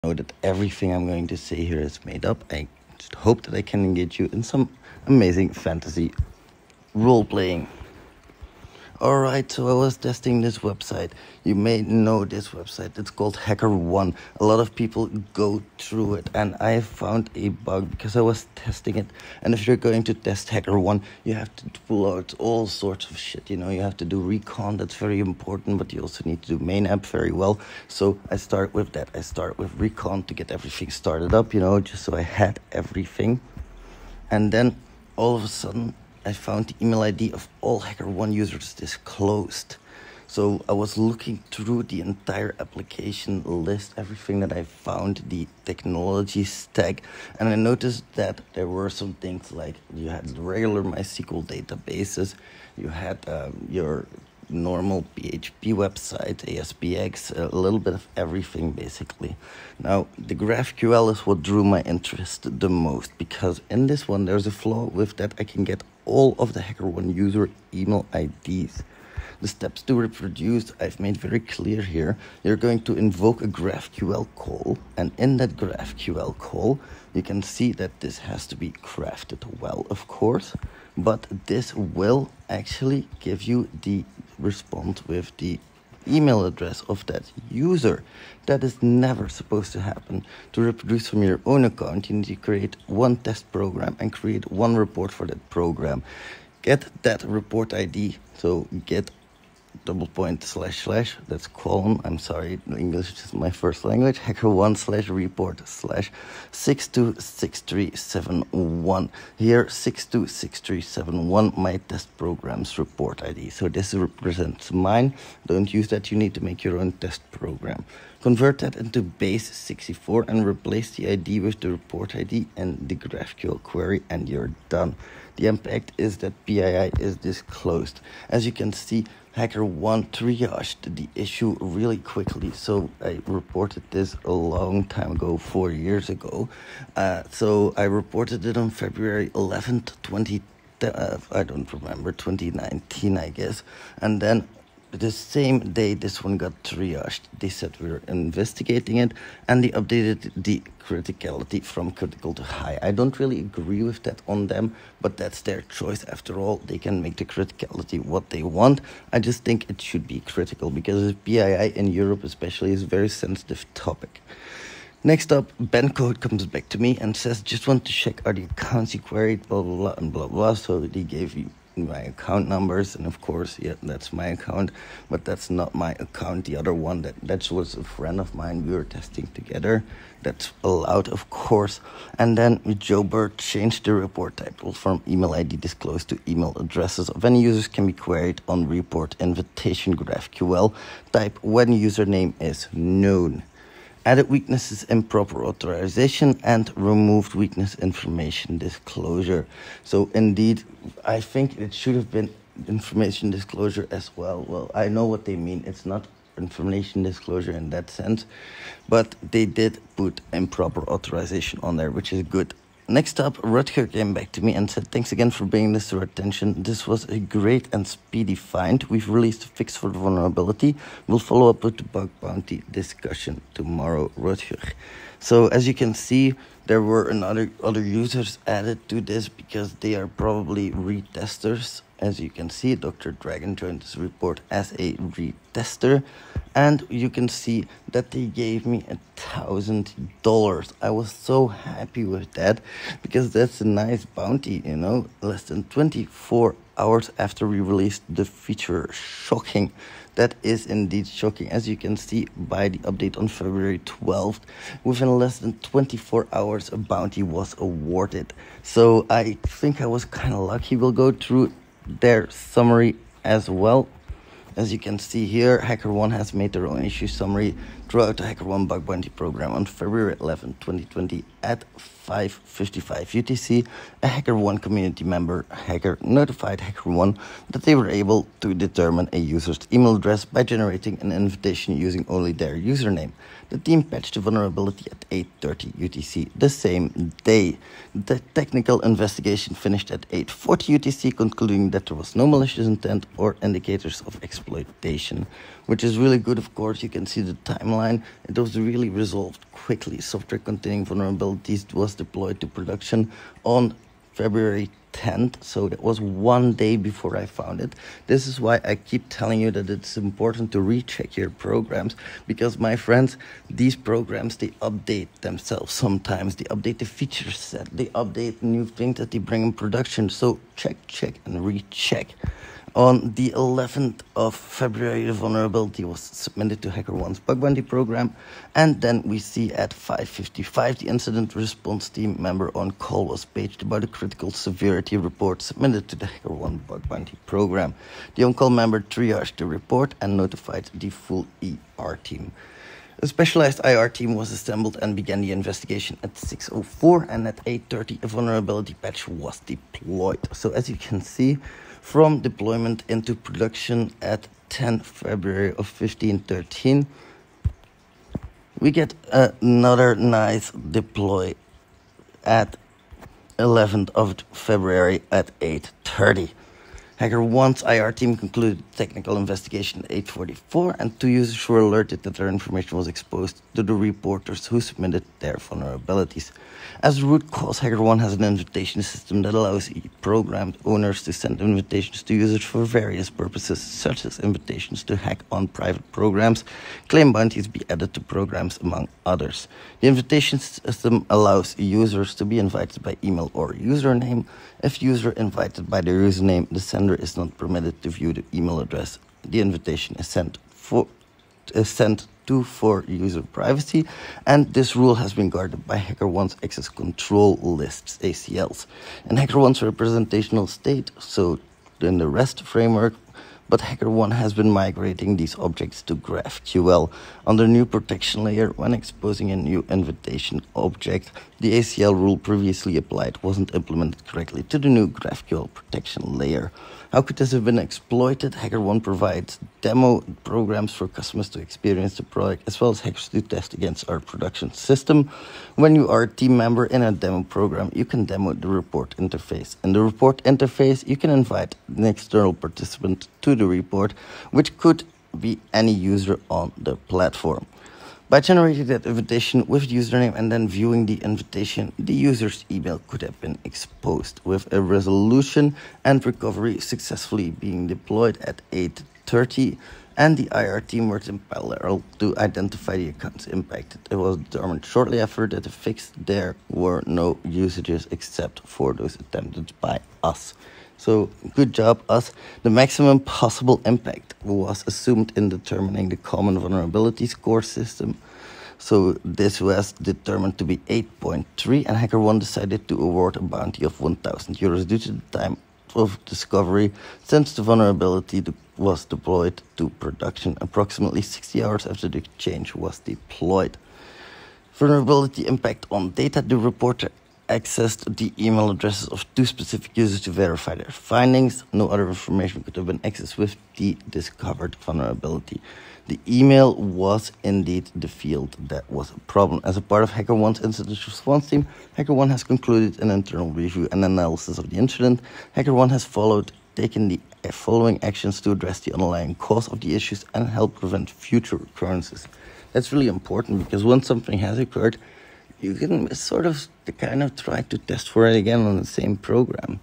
know that everything I'm going to say here is made up. I just hope that I can engage you in some amazing fantasy role-playing. Alright, so I was testing this website. You may know this website. It's called Hackerone. A lot of people go through it, and I found a bug because I was testing it. And if you're going to test Hackerone, you have to pull out all sorts of shit. You have to do recon, that's very important, but you also need to do main app very well. So I start with that. I start with recon to get everything started up, just so I had everything. And then all of a sudden, I found the email ID of all Hackerone users disclosed. So I was looking through the entire application list, everything that I found, the technology stack, and I noticed that there were some things like you had regular MySQL databases, you had your normal PHP website, ASPX, a little bit of everything basically. Now, the GraphQL is what drew my interest the most, because in this one there's a flaw with that I can get all of the Hackerone user email IDs. The steps to reproduce I've made very clear here. You're going to invoke a GraphQL call, and in that GraphQL call you can see that this has to be crafted well, of course, but this will actually give you the response with the email address of that user. That is never supposed to happen. To reproduce from your own account, you need to create one test program and create one report for that program. Get that report ID, so get // that's column, I'm sorry, English is my first language, Hackerone/report/626371. Here 626371, my test program's report ID. So this represents mine. Don't use that, you need to make your own test program. Convert that into base 64 and replace the ID with the report ID and the GraphQL query, and you're done. The impact is that PII is disclosed. As you can see, Hackerone triaged the issue really quickly. So I reported this a long time ago, 4 years ago. So I reported it on February 11th, 2019, I guess. And then the same day this one got triaged, they said we were investigating it, and they updated the criticality from critical to high. I don't really agree with that on them, but that's their choice. After all, they can make the criticality what they want. I just think it should be critical, because PII in Europe especially is a very sensitive topic. Next up, Ben Code comes back to me and says, just want to check are the accounts you queried, blah, blah, blah, and blah, blah. So they gave you my account numbers, and of course, yeah, that's my account, but that's not my account. The other one, that was a friend of mine, we were testing together. That's allowed, of course. And then Joe Bird changed the report title from email ID disclosed to email addresses of any users can be queried on report invitation GraphQL type when username is known. Added weaknesses improper authorization and removed weakness information disclosure. So indeed, I think it should have been information disclosure as well. Well, I know what they mean. It's not information disclosure in that sense, but they did put improper authorization on there, which is good. Next up, Rutger came back to me and said, thanks again for bringing this to our attention. This was a great and speedy find. We've released a fix for the vulnerability. We'll follow up with the bug bounty discussion tomorrow, Rutger. So as you can see, there were other users added to this because they are probably retesters. As you can see, Dr. Dragon joined this report as a retester, and you can see that they gave me $1,000. I was so happy with that, because that's a nice bounty, less than 24 hours after we released the feature. Shocking. That is indeed shocking. As you can see by the update on February 12th, within less than 24 hours, a bounty was awarded. So I think I was kind of lucky. We'll go through their summary as well. As you can see here, Hackerone has made their own issue summary throughout the Hackerone bug bounty program on February 11, 2020 at 5:55 UTC. A Hackerone community member, Hacker, notified Hackerone that they were able to determine a user's email address by generating an invitation using only their username. The team patched the vulnerability at 8:30 UTC the same day. The technical investigation finished at 8:40 UTC, concluding that there was no malicious intent or indicators of exploitation, which is really good. Of course, you can see the timeline timeline, it was really resolved quickly. Software containing vulnerabilities was deployed to production on February 10th, so that was 1 day before I found it. This is why I keep telling you that it's important to recheck your programs, because my friends, these programs, they update themselves sometimes. They update the feature set, they update new things that they bring in production. So check and recheck. On the 11th of February, the vulnerability was submitted to HackerOne's bug bounty program, and then we see at 5:55 the incident response team member on call was paged about a critical severity report submitted to the HackerOne bug bounty program. The on-call member triaged the report and notified the full ER team. A specialized IR team was assembled and began the investigation at 6:04, and at 8:30 a vulnerability patch was deployed. So as you can see, from deployment into production at 10 February of 1513, we get another nice deploy at 11th of February at 8:30. HackerOne's IR team concluded technical investigation at 8:44, and 2 users were alerted that their information was exposed to the reporters who submitted their vulnerabilities. As a root cause, HackerOne has an invitation system that allows programmed owners to send invitations to users for various purposes, such as invitations to hack on private programs, claim bounties be added to programs, among others. The invitation system allows users to be invited by email or username. If user invited by their username, the sender is not permitted to view the email address. The invitation is sent to for user privacy, and this rule has been guarded by HackerOne's access control lists, ACLs, and HackerOne's representational state, so in the REST framework. But HackerOne has been migrating these objects to GraphQL. On the new protection layer, when exposing a new invitation object, the ACL rule previously applied wasn't implemented correctly to the new GraphQL protection layer. How could this have been exploited? HackerOne provides demo programs for customers to experience the product, as well as hackers to test against our production system. When you are a team member in a demo program, you can demo the report interface. In the report interface, you can invite an external participant to the report, which could be any user on the platform. By generating that invitation with the username and then viewing the invitation, the user's email could have been exposed, with a resolution and recovery successfully being deployed at 8:30, and the IR team worked in parallel to identify the accounts impacted. It was determined shortly after that the fix there were no usages except for those attempted by us. So, good job, us. The maximum possible impact was assumed in determining the common vulnerability score system. So, this was determined to be 8.3, and HackerOne decided to award a bounty of €1,000 due to the time of discovery, since the vulnerability was deployed to production approximately 60 hours after the change was deployed. Vulnerability impact on data. The reporter accessed the email addresses of 2 specific users to verify their findings. No other information could have been accessed with the discovered vulnerability. The email was indeed the field that was a problem. As a part of HackerOne's incident response team, HackerOne has concluded an internal review and analysis of the incident. HackerOne has taken the following actions to address the underlying cause of the issues and help prevent future occurrences. That's really important, because once something has occurred, you can kind of try to test for it again on the same program.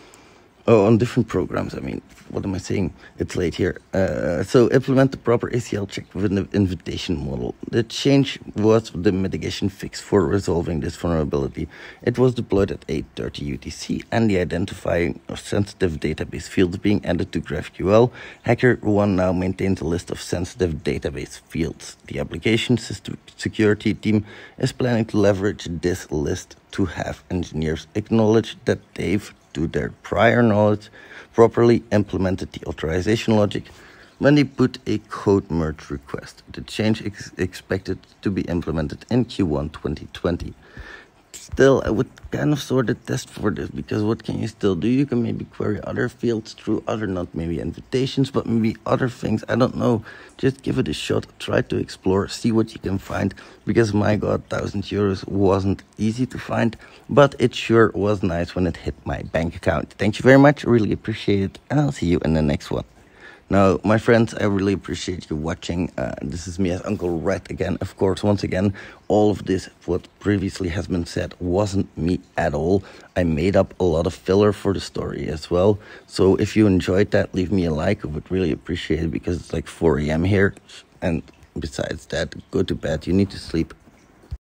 Oh, on different programs. I mean, what am I saying? It's late here. So implement the proper ACL check within the invitation model. The change was the mitigation fix for resolving this vulnerability. It was deployed at 8:30 UTC, and the identifying of sensitive database fields being added to GraphQL. HackerOne now maintains a list of sensitive database fields. The application system security team is planning to leverage this list to have engineers acknowledge that they've, to their prior knowledge, properly implemented the authorization logic when they put a code merge request. The change is expected to be implemented in Q1 2020. Still, I would kind of sort of test for this, because what can you still do? You can maybe query other fields through other, not maybe invitations, but maybe other things. I don't know. Just give it a shot. Try to explore, see what you can find, because my God, €1,000 wasn't easy to find, but it sure was nice when it hit my bank account. Thank you very much. I really appreciate it, and I'll see you in the next one. Now, my friends, I really appreciate you watching. This is me as Uncle Red again. Of course, once again, all of this, what previously has been said, wasn't me at all. I made up a lot of filler for the story as well. So if you enjoyed that, leave me a like. I would really appreciate it because it's like 4 a.m. here. And besides that, go to bed. You need to sleep.